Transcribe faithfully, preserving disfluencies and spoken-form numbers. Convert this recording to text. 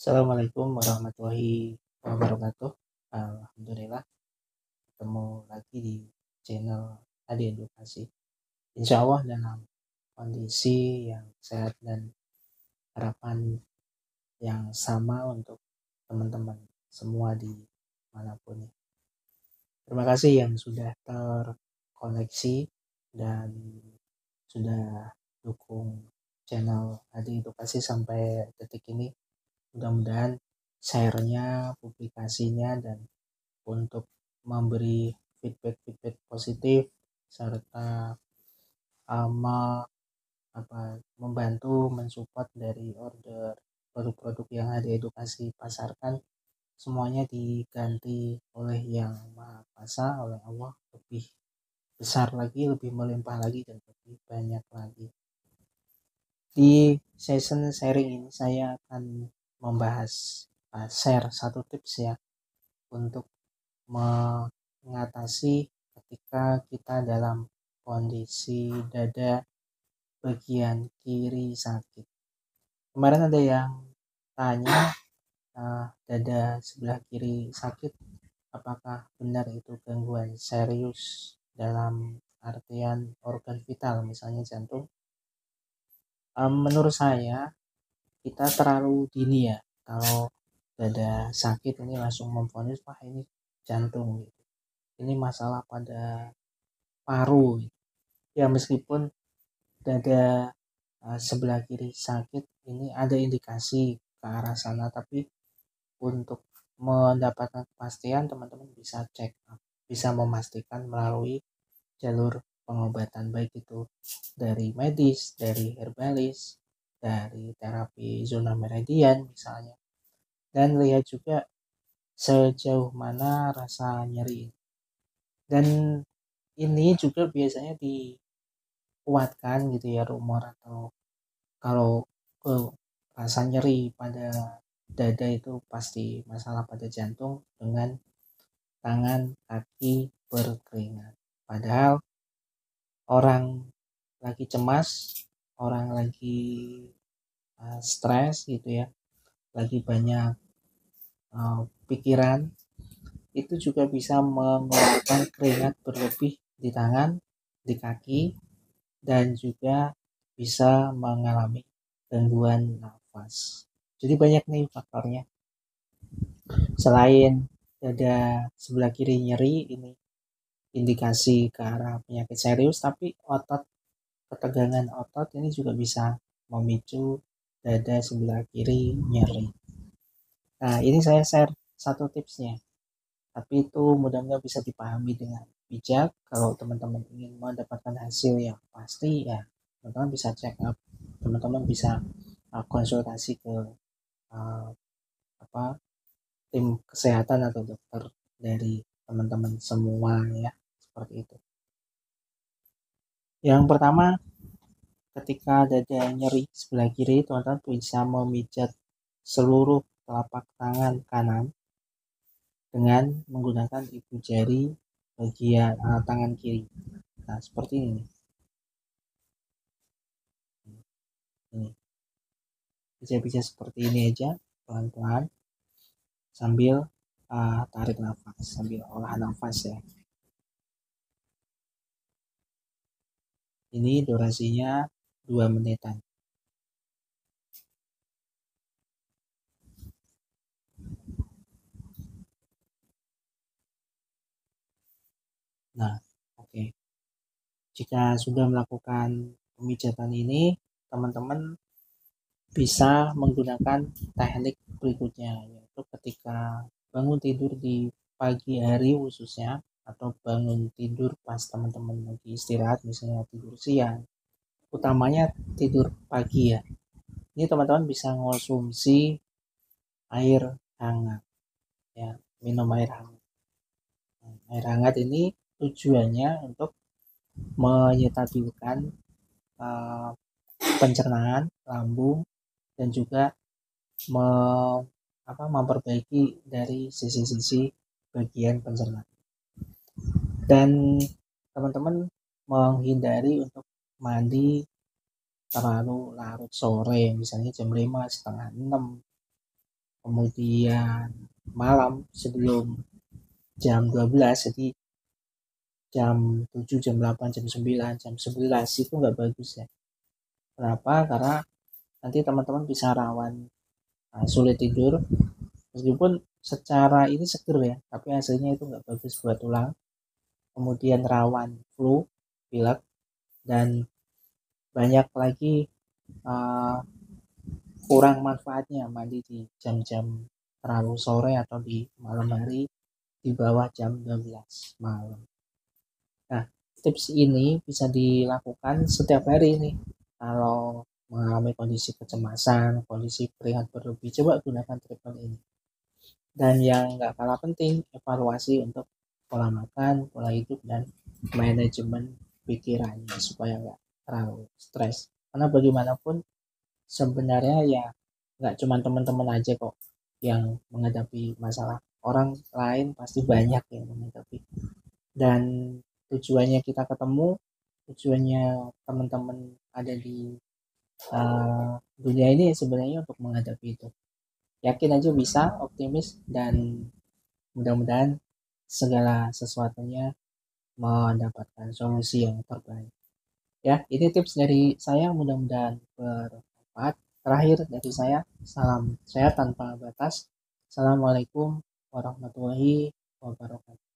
Assalamualaikum warahmatullahi wabarakatuh. Alhamdulillah ketemu lagi di channel Adi Edukasi. Insya Allah dalam kondisi yang sehat dan harapan yang sama untuk teman-teman semua di manapun. Terima kasih yang sudah terkoneksi dan sudah dukung channel Adi Edukasi sampai detik ini. Mudah-mudahan share-nya, publikasinya, dan untuk memberi feedback-feedback positif serta ama apa membantu mensupport dari order produk-produk yang ada edukasi pasarkan, semuanya diganti oleh yang Maha Kuasa, oleh Allah, lebih besar lagi, lebih melimpah lagi, dan lebih banyak lagi. Di session sharing ini saya akan membahas uh, share satu tips ya untuk mengatasi ketika kita dalam kondisi dada bagian kiri sakit. Kemarin ada yang tanya uh, dada sebelah kiri sakit, apakah benar itu gangguan serius dalam artian organ vital, misalnya jantung. Um, menurut saya kita terlalu dini ya kalau dada sakit ini langsung memvonis wah ini jantung gitu, ini masalah pada paru gitu. Ya meskipun dada uh, sebelah kiri sakit ini ada indikasi ke arah sana, tapi untuk mendapatkan kepastian teman-teman bisa check up, bisa memastikan melalui jalur pengobatan, baik itu dari medis, dari herbalis, dari terapi zona meridian misalnya, dan lihat juga sejauh mana rasa nyeri. Dan ini juga biasanya dikuatkan gitu ya rumor, atau kalau oh, rasa nyeri pada dada itu pasti masalah pada jantung, dengan tangan kaki berkeringat. Padahal orang lagi cemas, orang lagi uh, stres gitu ya, lagi banyak uh, pikiran, itu juga bisa mengeluarkan keringat berlebih di tangan, di kaki, dan juga bisa mengalami gangguan nafas. Jadi banyak nih faktornya. Selain dada sebelah kiri nyeri, ini indikasi ke arah penyakit serius, tapi otot, ketegangan otot ini juga bisa memicu dada sebelah kiri nyeri. Nah, ini saya share satu tipsnya, tapi itu mudah-mudahan bisa dipahami dengan bijak. Kalau teman-teman ingin mendapatkan hasil yang pasti, ya teman-teman bisa check up, teman-teman bisa uh, konsultasi ke uh, apa tim kesehatan atau dokter dari teman-teman semua ya, seperti itu. Yang pertama, ketika dada nyeri sebelah kiri, teman-teman bisa memijat seluruh telapak tangan kanan dengan menggunakan ibu jari bagian uh, tangan kiri. Nah, seperti ini. Ini. Bisa-bisa seperti ini aja, pelan-pelan, sambil uh, tarik nafas, sambil olah nafas ya. Ini durasinya dua menitan. Nah, oke. Okay. Jika sudah melakukan pemijatan ini, teman-teman bisa menggunakan teknik berikutnya, yaitu ketika bangun tidur di pagi hari khususnya, atau bangun tidur pas teman-teman lagi istirahat, misalnya tidur siang, utamanya tidur pagi ya. Ini teman-teman bisa mengonsumsi air hangat ya, minum air hangat. Nah, air hangat ini tujuannya untuk menyetabilkan uh, pencernaan lambung, dan juga me, apa, memperbaiki dari sisi-sisi bagian pencernaan. Dan teman-teman menghindari untuk mandi terlalu larut sore, misalnya jam lima, setengah enam, kemudian malam sebelum jam dua belas, jadi jam tujuh, jam delapan, jam sembilan, jam sebelas itu nggak bagus ya. Kenapa? Karena nanti teman-teman bisa rawan uh, sulit tidur, meskipun secara ini seger ya, tapi hasilnya itu nggak bagus buat tulang. Kemudian rawan flu, pilek, dan banyak lagi uh, kurang manfaatnya mandi di jam-jam terlalu sore atau di malam hari di bawah jam dua belas malam. Nah, tips ini bisa dilakukan setiap hari nih. Kalau mengalami kondisi kecemasan, kondisi keringat berlebih, coba gunakan treatment ini. Dan yang nggak kalah penting, evaluasi untuk pola makan, pola hidup, dan manajemen pikirannya supaya nggak terlalu stres. Karena bagaimanapun sebenarnya ya nggak cuma teman-teman aja kok yang menghadapi masalah. Orang lain pasti banyak yang menghadapi. Dan tujuannya kita ketemu, tujuannya teman-teman ada di uh, dunia ini sebenarnya untuk menghadapi itu. Yakin aja bisa, optimis, dan mudah-mudahan segala sesuatunya mendapatkan solusi yang terbaik. Ya, ini tips dari saya, mudah-mudahan bermanfaat. Terakhir dari saya, salam sehat tanpa batas. Assalamualaikum warahmatullahi wabarakatuh.